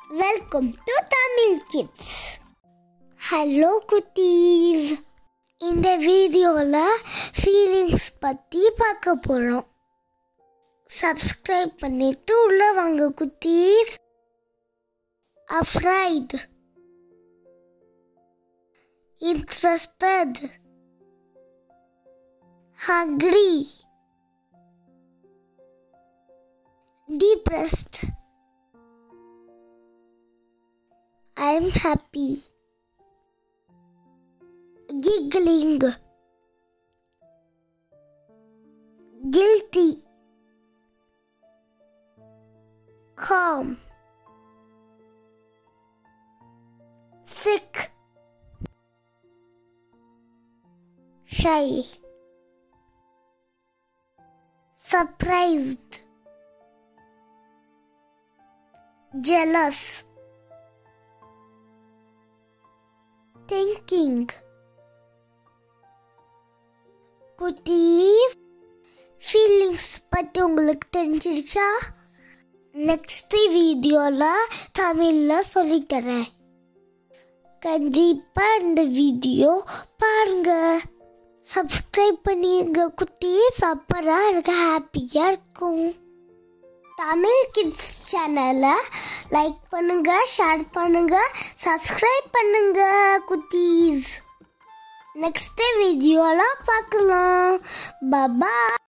Welcome to Tamil Kids. Hello குட்டீஸ். இந்த வீடியோல ஃபீலிங்ஸ் பத்தி பார்க்க போறோம். Subscribe பண்ணிட்டு உள்ள வாங்க குட்டீஸ். Afraid, interested, hungry, depressed. I'm happy. Giggling, guilty, calm, sick, shy, surprised, jealous, thinking. குட்டீஸ், ஃபீலிங்ஸ் பற்றி உங்களுக்கு தெரிஞ்சிருச்சா? நெக்ஸ்ட் வீடியோவில் தமிழில் சொல்லித்தரேன். கண்டிப்பாக இந்த வீடியோ பாருங்க. சப்ஸ்கிரைப் பண்ணிடுங்க குட்டீஸ், அப்போதான் எனக்கு ஹாப்பியாக இருக்கும். தமிழ் கிட்ஸ் சேனலை லைக் பண்ணுங்க, ஷேர் பண்ணுங்க, சப்ஸ்கிரைப் பண்ணுங்க குட்டீஸ். நெக்ஸ்ட் வீடியோவில் பார்க்கலாம். பாய்.